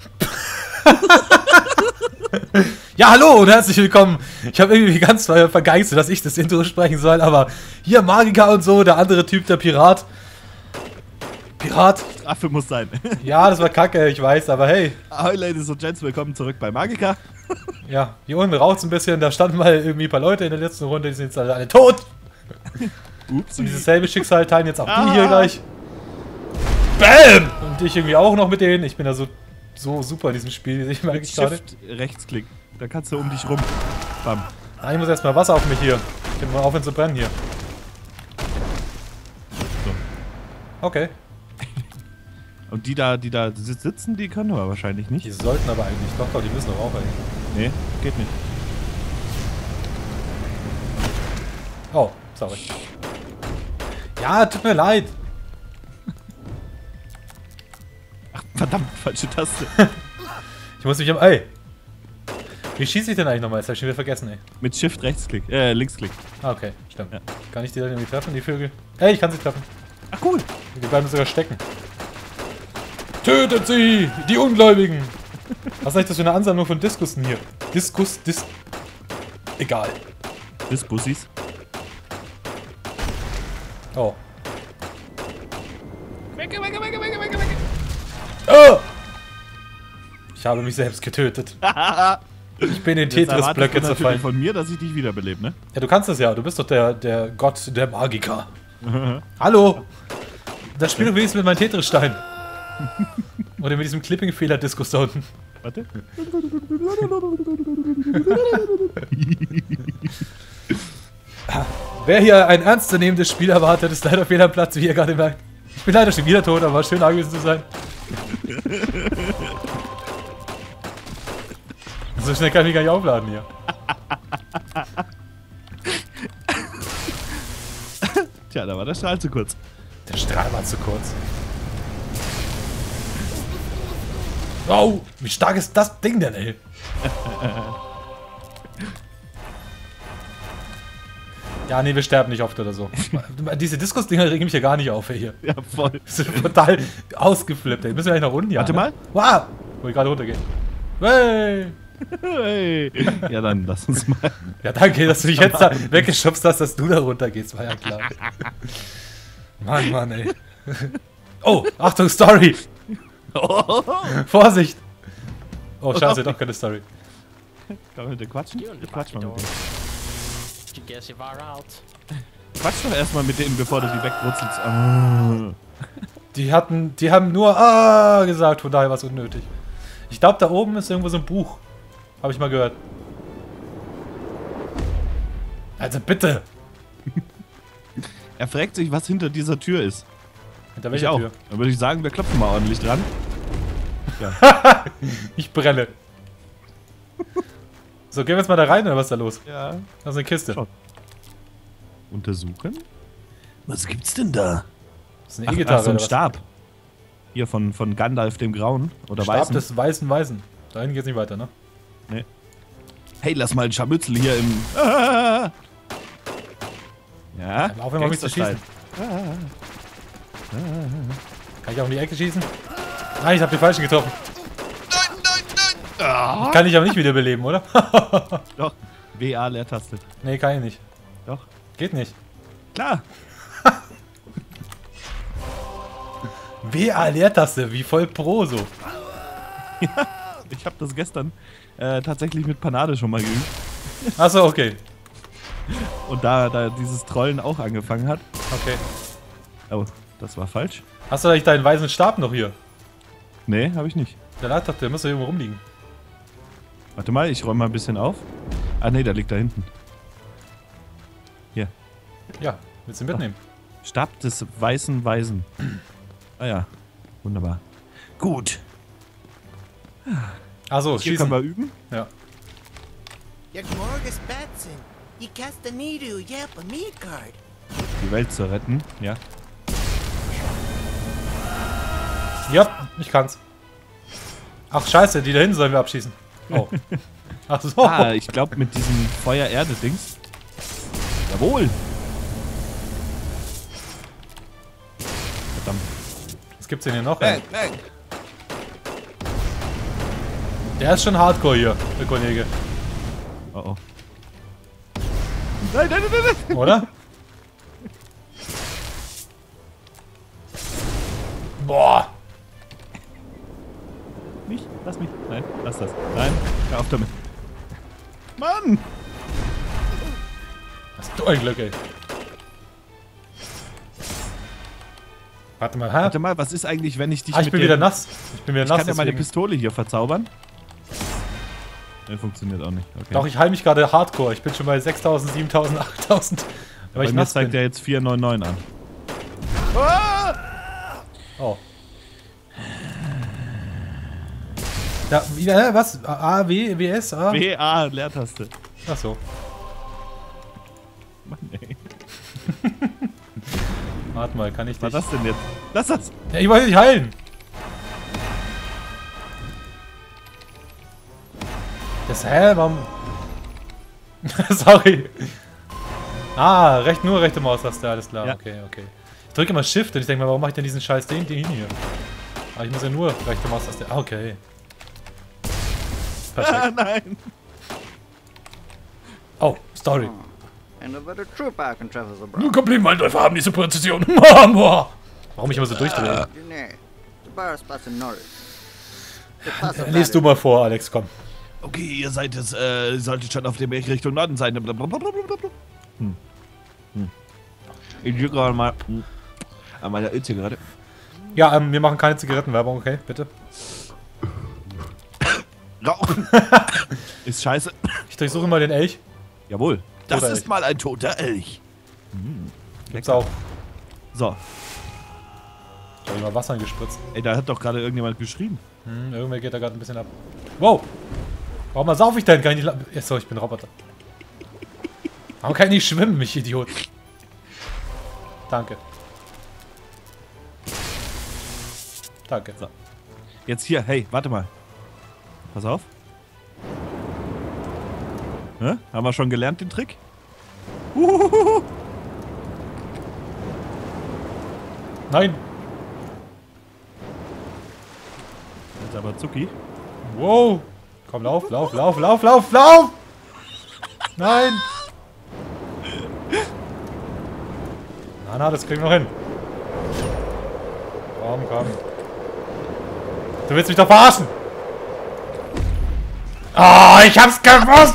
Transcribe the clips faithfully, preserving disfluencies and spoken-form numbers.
Ja, hallo und herzlich willkommen. Ich habe irgendwie ganz vergeistet, dass ich das Intro sprechen soll, aber hier Magiker und so, der andere Typ, der Pirat. Pirat. Strafe muss sein. Ja, das war kacke, ich weiß, aber hey. Ahoi, Ladies und Gents, willkommen zurück bei Magica. Ja, hier unten raucht's ein bisschen, da standen mal irgendwie ein paar Leute in der letzten Runde, die sind jetzt alle, alle tot. Ups. Und dieses selbe Schicksal teilen jetzt auch Ah. die hier gleich. Bam! Und ich irgendwie auch noch mit denen. Ich bin da so, so super in diesem Spiel, ich merke ich gerade. Shift, Rechtsklick. Da kannst du um dich rum. Bam. Ah, ich muss erstmal Wasser auf mich hier. Ich kann mal aufhören zu brennen hier. So. Okay. Und die da, die da sitzen, die können wir wahrscheinlich nicht. Die sollten aber eigentlich. Doch, doch, die müssen doch auch eigentlich. Nee, geht nicht. Oh, sorry. Ja, tut mir leid. Ach, verdammt, falsche Taste. Ich muss mich am... Ey. Wie schieße ich denn eigentlich nochmal? Das hab ich schon wieder vergessen, ey. Mit Shift, Rechtsklick. Äh, Linksklick. Ah, okay, stimmt. Ja. Kann ich die dann irgendwie treffen, die Vögel? Ey, ich kann sie treffen. Ach, cool. Die bleiben sogar stecken. Tötet sie! Die Ungläubigen! Was ist eigentlich das für eine Ansammlung von Diskussen hier? Diskus, Dis... Egal. Bis Bussis. Oh. Oh! Ich habe mich selbst getötet. Ich bin in Tetris-Blöcke zerfallen. von mir, dass ich dich wiederbelebe, ne? Ja, du kannst das ja. Du bist doch der, der Gott der Magiker. Hallo! Das Spiel du wenigstens mit meinem Tetris-Stein. Oder mit diesem Clipping-Fehler-Diskus da unten. Warte. Wer hier ein ernstzunehmendes Spiel erwartet, ist leider fehl am Platz, wie ihr gerade merkt. Ich bin leider schon wieder tot, aber schön da gewesen zu sein. So schnell kann ich gar nicht aufladen hier. Tja, da war der Strahl zu kurz. Der Strahl war zu kurz. Oh, wie stark ist das Ding denn, ey? Ja, nee, wir sterben nicht oft oder so. Diese Diskus-Dinger regen mich ja gar nicht auf, ey, hier. Ja, voll. Das ist total ausgeflippt, ey. Müssen wir eigentlich nach unten, ja? Warte ne? mal. Wow! Wo ich gerade runtergehe. Hey! Hey. Ja, dann lass uns mal. Ja, danke, dass du dich jetzt da weggeschubst hast, dass du da runtergehst, war ja klar. Mann, Mann, ey. Oh, Achtung, Story! Oh. Vorsicht! Oh, scheiße, doch keine Story. Kann man mit dir quatschen? Wir quatschen mal mit denen. You guess you far out. Quatsch doch erstmal mit denen, bevor du die wegwurzelst. Ah. Die hatten, die haben nur ah gesagt, von daher war es unnötig. Ich glaube, da oben ist irgendwo so ein Buch. Habe ich mal gehört. Also bitte! Er fragt sich, was hinter dieser Tür ist. Hinter Ich welcher auch. Tür? Dann würde ich sagen, wir klopfen mal ordentlich dran. Ja. Ich brenne. So, gehen wir jetzt mal da rein, oder was ist da los? Ja. Da ist eine Kiste. Schau. Untersuchen? Was gibt's denn da? Das ist eine Ach, E-Gitarre. ach, so ein oder was? Stab. Hier von, von Gandalf dem Grauen. Oder Stab Weißen. des weißen Weisen. Dahin geht's nicht weiter, ne? Nee. Hey, lass mal ein Scharmützel hier im... Ah! Ja, Aber auch wenn man mich zu schießen. Gangsterstyle. Kann ich auch in die Ecke schießen? Nein, ich habe den falschen getroffen. Nein, nein, nein! Ah. Kann ich aber nicht wiederbeleben, oder? Doch, W A Leertaste. Nee, kann ich nicht. Doch. Geht nicht. Klar. W A Leertaste, wie voll Pro so. Ich habe das gestern äh, tatsächlich mit Panade schon mal geübt. Achso, okay. Und da, da dieses Trollen auch angefangen hat. Okay. Oh, das war falsch. Hast du eigentlich deinen weißen Stab noch hier? Nee, habe ich nicht. Der lag doch, der muss doch irgendwo rumliegen. Warte mal, ich räume mal ein bisschen auf. Ah nee, der liegt da hinten. Hier. Ja, willst du ihn mitnehmen? Stab des weißen Weisen. Ah ja, wunderbar. Gut. Achso, Hier schießen. können wir üben. Ja. Jagmorgus Batson. You Castanero, yep, a me card. Die Welt zu retten, ja. Ja, ich kann's. Ach scheiße, die da hinten sollen wir abschießen. Oh. Ach so. Ah, ich glaube mit diesem Feuer-Erde-Dings. Jawohl. Verdammt. Was gibt's denn hier noch? Bang, Ey? bang. Der ist schon hardcore hier, der Kollege. Oh oh. Nein, nein, nein, nein, nein. Oder? Boah. Nicht, lass mich. Nein, lass das. Nein, hör auf damit. Mann! Hast du ein Glück, ey. Warte mal, hä? Warte mal, was ist eigentlich, wenn ich dich Ah, ich mit bin der- wieder nass. Ich bin wieder Ich nass. kann ja meine deswegen- Pistole hier verzaubern. Ne, funktioniert auch nicht. Okay. Doch, ich heile mich gerade hardcore. Ich bin schon bei sechstausend, siebentausend, achttausend. Weil Bei ich mir nass zeigt bin. er jetzt vier neun neun an. Oh. Ja, wieder, hä? Was? A, W, W, S, A? W A, Leertaste. Achso. Mann, ey. Warte mal, kann ich Was dich... war das denn jetzt? Lass das! Ja, ich wollte dich heilen. Das, hä? Warum... Sorry. Ah, recht, nur rechte Maustaste, alles klar. Ja. Okay, okay. Ich drücke immer Shift und ich denke mal, warum mache ich denn diesen scheiß Ding, den hier? Aber ich muss ja nur rechte Maustaste... Ah, okay. Ah, Perfekt. nein! Oh, Story. And about a trooper I can travel the Nur broad. Komplimentläufer haben diese Präzision. Warum ich immer so durchdrehe? Nee, the bar spots in Norwich. The pass of Lies du mal vor, Alex, komm. Okay, ihr seid jetzt, äh, solltet schon auf dem Weg Richtung Norden sein. Hm. Hm. Ich drücke gerade mal hm, an meiner Ötze gerade. Ja, ähm, wir machen keine Zigarettenwerbung, okay? Bitte. Rauchen! Ist scheiße. Ich durchsuche mal den Elch. Jawohl. Das Toter ist Elch. mal ein toter Elch. Gibt's auch. So. Ich habe mal Wasser gespritzt. Ey, da hat doch gerade irgendjemand geschrien. Hm, irgendwer geht da gerade ein bisschen ab. Wow! Warum mal sauf ich denn? Kann ich nicht... la- Achso, ich bin Roboter. Warum kann ich nicht schwimmen, mich Idiot? Danke. Danke. So. Jetzt hier, hey, warte mal. Pass auf. Hä? Haben wir schon gelernt, den Trick? Uhuhuhu. Nein! Jetzt aber Zucki. Wow! Komm, lauf, lauf, lauf, lauf, lauf, lauf! Nein! Na, na, das kriegen wir noch hin. Komm, komm. Du willst mich doch verarschen! Ah, ich hab's gewusst!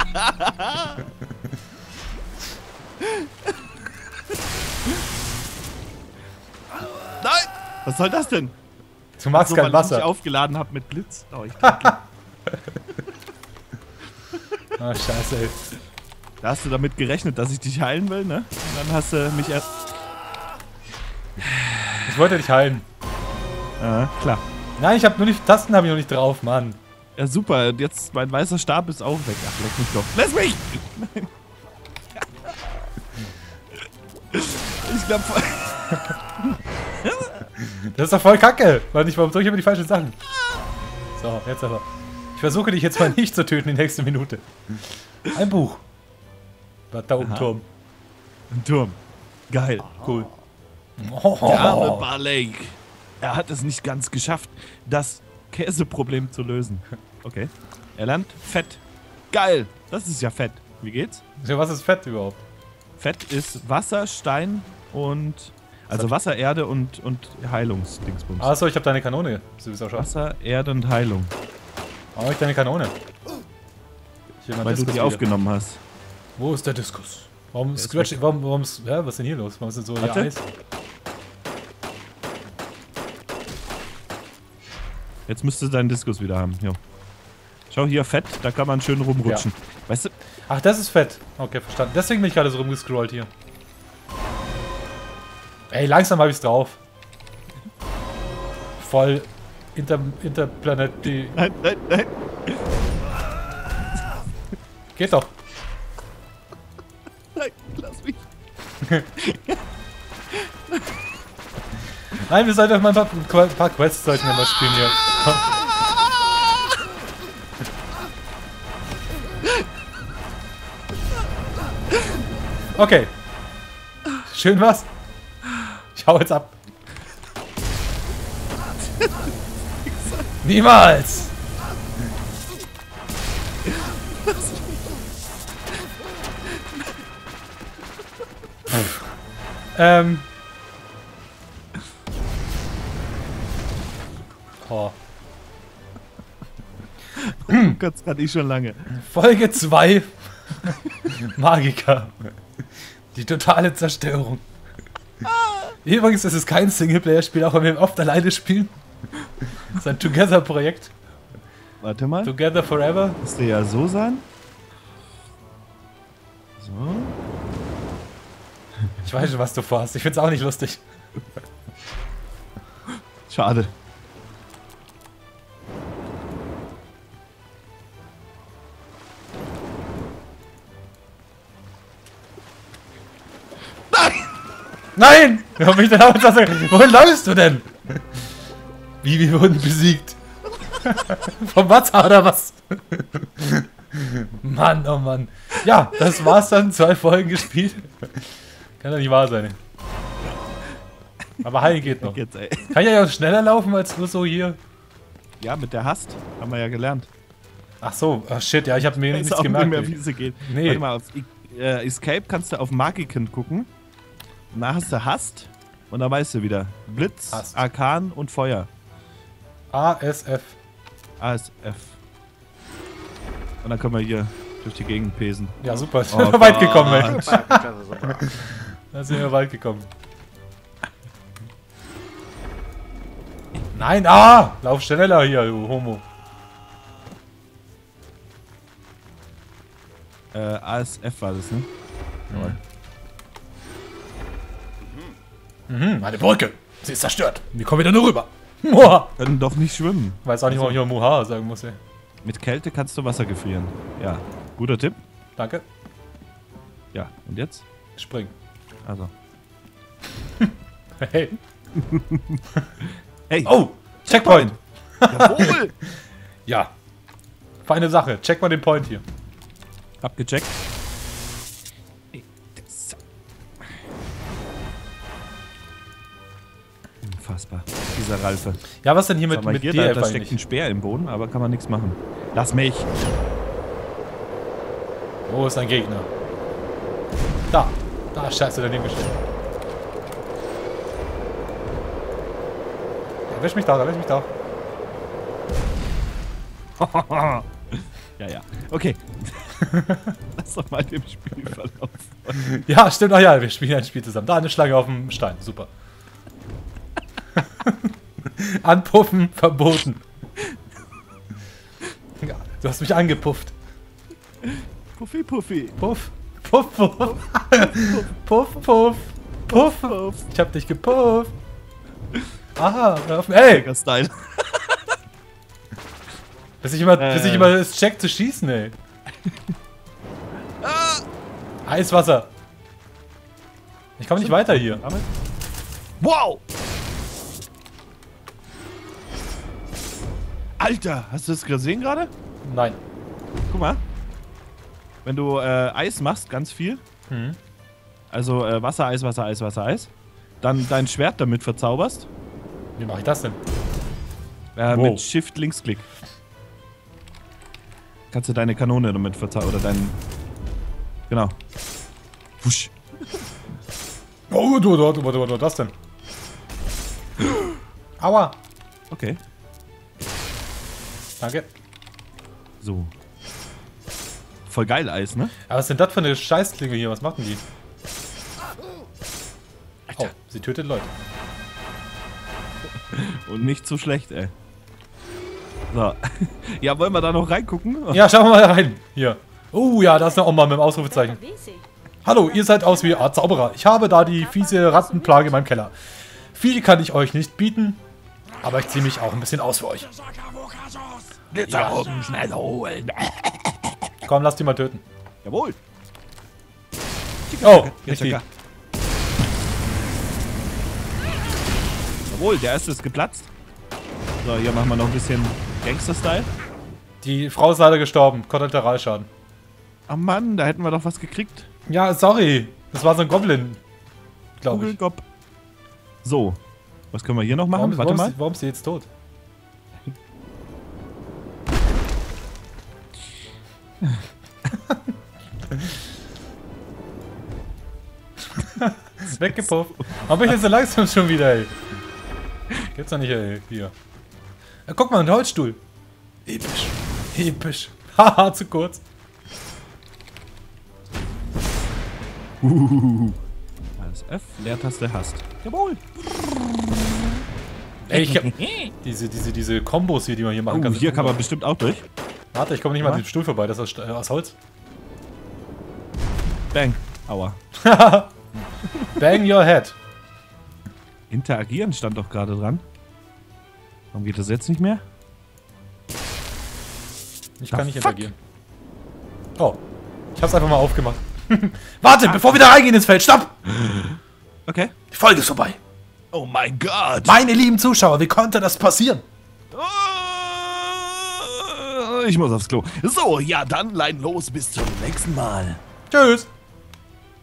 Nein! Was soll das denn? Du magst So, kein weil ich mich Wasser. aufgeladen habe mit Blitz. Oh, ich trinke. Ah, scheiße, ey. Da hast du damit gerechnet, dass ich dich heilen will, ne? Und dann hast du mich erst... Ich wollte dich heilen. Ja, klar. Nein, ich hab nur nicht... Tasten habe ich noch nicht drauf, Mann. Ja, super. Jetzt, mein weißer Stab ist auch weg. Ach, leck mich doch. Lass mich! Nein. Ich glaube... Das ist doch voll kacke. Weil ich, warum drücke ich immer die falschen Sachen? So, jetzt aber. Ich versuche dich jetzt mal nicht zu töten die nächste Minute. Ein Buch. Da, da oben Aha. Turm. Ein Turm. Geil. Cool. Der arme Barley. Er hat es nicht ganz geschafft, das Käseproblem zu lösen. Okay. Er lernt Fett. Geil. Das ist ja Fett. Wie geht's? Ja, was ist Fett überhaupt? Fett ist Wasser, Stein und... Also Wasser, Erde und, und Heilungsdingsbums. Achso, ich habe deine Kanone. Du bist auch schon. Wasser, Erde und Heilung. Warum hab ich deine Kanone? Hier, mein Weil du Diskus die wieder. aufgenommen hast. Wo ist der Diskus? Warum ist scratch... Warum... warum ist, ja, was ist denn hier los? Warum ist denn so hier Warte. Eis? Jetzt müsstest du deinen Diskus wieder haben. Jo. Schau hier, Fett, da kann man schön rumrutschen. Weißt du, Ach, das ist Fett. Okay, verstanden. Deswegen bin ich gerade so rumgescrollt hier. Ey, langsam habe ich's drauf. Voll Inter... Interplanet... Die... nein, nein, nein. Geht doch. Nein, lass mich. Nein, wir sollten mal ein paar, ein paar Quests sollten wir mal spielen hier. Okay. Schön was. Ich hau jetzt ab. Ähm. Oh. Du kannst gerade ich schon lange. Folge zwei. Magica. Die totale Zerstörung. Übrigens ist es kein Singleplayer-Spiel, auch wenn wir oft alleine spielen. Das ist ein Together-Projekt. Warte mal. Together Forever. Müsste ja so sein. So. Ich weiß schon, was du vorhast. Ich find's auch nicht lustig. Schade. Nein! Wir haben mich dann auch gesagt, wohin läufst du denn? Wie, wir wurden besiegt. Vom Wasser oder was? Mann, oh Mann. Ja, das war's dann. Zwei Folgen gespielt. Kann doch nicht wahr sein. Aber heilen geht noch. Jetzt, ey. Kann ja auch schneller laufen als nur so hier. Ja, mit der Hast. Haben wir ja gelernt. Ach so, ach shit, ja, ich habe mir Weiß nichts auch gemerkt. nicht mehr, wie sie geht. Nee. Warte mal, auf äh, Escape kannst du auf Magiken gucken. Und da hast du Hast. Und da weißt du wieder. Blitz, Hast. Arkan und Feuer. A S F. A S F. Und dann können wir hier durch die Gegend pesen. Ja, super. Oh Sind wir weit gekommen, ey. Super, Trevor, super. Da sind wir weit gekommen. Nein, ah! Lauf schneller hier, du Homo. Äh, A S F war das, ne? Jawohl. Mhm, meine Brücke. Sie ist zerstört. Wir kommen wieder nur rüber. Muah. Können doch nicht schwimmen. Weiß auch nicht, warum ich hier Muha sagen muss, ey. Mit Kälte kannst du Wasser gefrieren. Ja. Guter Tipp. Danke. Ja. Und jetzt? Spring. Also. Hey. Hey! Oh! Checkpoint! Jawohl! Ja. Feine Sache. Check mal den Point hier. Abgecheckt. Unfassbar. Dieser Ralfe. Ja, was denn hier mit, Sag mal, mit hier, D da, F da steckt ein eigentlich? Speer im Boden, aber kann man nichts machen. Lass mich! Wo ist ein Gegner? Da. Da, scheiße, daneben gestellt. Erwisch mich da, erwisch mich da. Ja, ja. Okay. Lass doch mal dem Spielverlauf. Ja, stimmt. Ach ja, wir spielen ein Spiel zusammen. Da, eine Schlange auf dem Stein. Super. Anpuffen verboten. Ja, du hast mich angepufft. Puffy, Puffy. Puff. Puff, puff. Puff, puff. Puff, puff. Ich hab dich gepufft. Aha, auf, ey! Style. Bis ich immer, Äh. bis ich immer es check zu schießen, ey. Eiswasser. Ich komme nicht weiter hier. Wow! Alter, hast du das gesehen gerade? Nein. Guck mal. Wenn du äh, Eis machst, ganz viel. Mhm. Also äh, Wasser, Eis, Wasser, Eis, Wasser, Eis. Dann dein Schwert damit verzauberst. Wie mache ich das denn? Äh, Wow. Mit Shift Linksklick. Kannst du deine Kanone damit verzaubern. Oder deinen. Genau. Wusch. Oh, du, du, du, du, du, das denn? Aua. Okay. Danke. So. Voll geil Eis, ne? Aber was ist denn das für eine Scheißklinge hier? Was macht denn die? Oh, sie tötet Leute. Und nicht so schlecht, ey. So. Ja, wollen wir da noch reingucken? Ja, schauen wir mal rein. Hier. Oh ja, da ist eine Oma mit dem Ausrufezeichen. Hallo, ihr seid aus wie Art Zauberer. Ich habe da die fiese Rattenplage in meinem Keller. Viel kann ich euch nicht bieten, aber ich ziehe mich auch ein bisschen aus für euch. Glitzeraugen schnell holen. Komm, lass die mal töten. Jawohl. Oh, nicht die. Jawohl, der erste ist geplatzt. So, hier machen wir noch ein bisschen Gangster-Style. Die Frau ist leider gestorben. Kollateralschaden. Ach Mann, da hätten wir doch was gekriegt. Ja, sorry. Das war so ein Goblin. Glaube ich. Kugelkopf. So. Was können wir hier noch machen? Warum, Warte warum, mal. Ist, warum ist sie jetzt tot? Weggepufft. Warum bin ich jetzt so langsam schon wieder, ey? Gibt's doch nicht, ey. Hier. Ja, guck mal, ein Holzstuhl. Episch. Episch. Haha, zu kurz. Uh. Alles F, Leertaste hast. Jawohl. Ey, ich hab diese, diese, diese Kombos hier, die man hier machen Oh, kann. hier kann man bestimmt auch durch. Warte, ich komme nicht mal an dem Stuhl vorbei. Das ist aus, äh, aus Holz. Bang. Aua. Bang your head. Interagieren stand doch gerade dran. Warum geht das jetzt nicht mehr? Ich Ah, kann nicht fuck. interagieren. Oh. Ich hab's einfach mal aufgemacht. Warte, bevor wir da reingehen ins Feld. Stopp! Okay. Die Folge ist vorbei. Oh mein Gott. Meine lieben Zuschauer, wie konnte das passieren? Ich muss aufs Klo. So, ja, dann lein los. Bis zum nächsten Mal. Tschüss.